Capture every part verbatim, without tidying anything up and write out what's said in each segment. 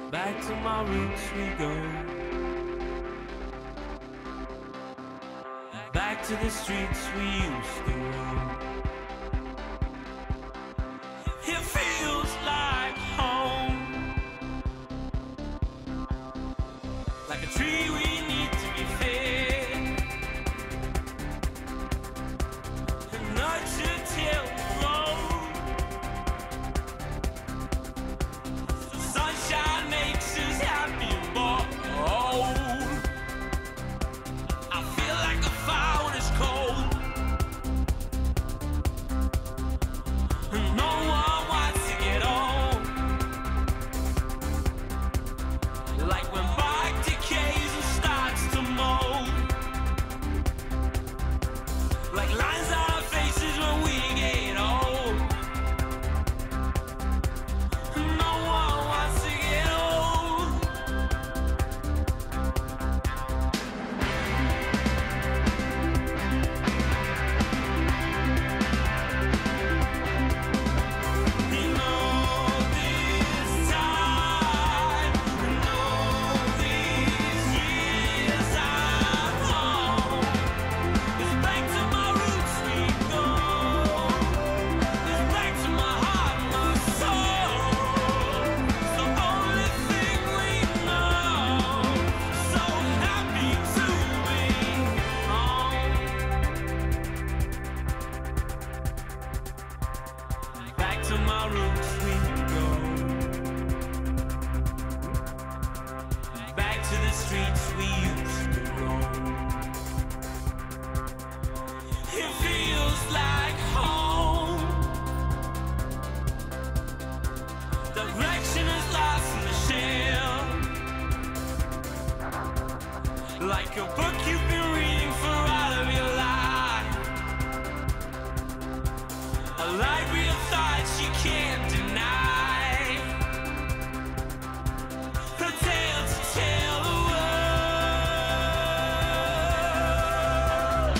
Back to my roots we go. Back to the streets we used to roam. It feels like home, like a tree we need to be fed and nurtured till it grows. The sunshine makes us happy and bold. I feel like a fire when it's cold, and no one wants to get old. Like when bark decays and starts to mold, like lines on our faces when we get old. No one wants to get old. You know this time, you know these years I'm home. It's back to my roots we go. It's back to my heart, my soul. It's the only thing we know. So happy to be home. Back to my roots we go. Back to the streets we used to roam. It feels like home. Direction is lost in the shell, like a book you've been reading for all of your life, a library of thoughts you can't deny, a tale to tell the world.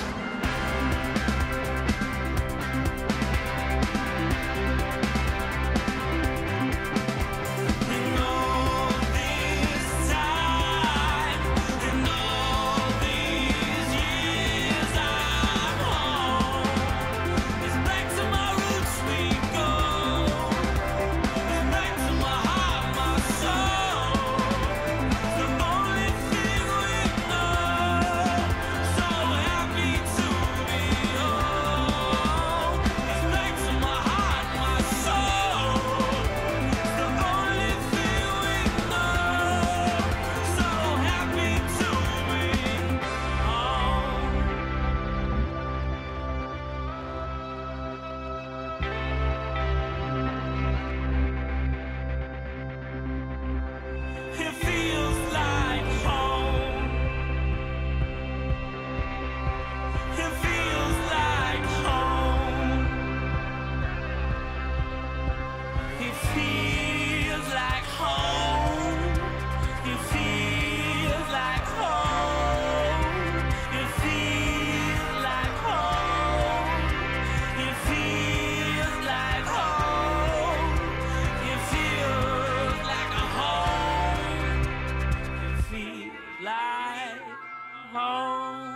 You know this time, you know these years I'm home. It's back to my roots we go. It's back to my heart, my soul. It's the only thing we know. So happy to be home. It's back to my heart, my soul. It's the only thing we know. So happy to be home. It feels like home. It feels like home. It feels like home. It feels like home. It feels like home. It feels like home. It feels like a home. It feels like home.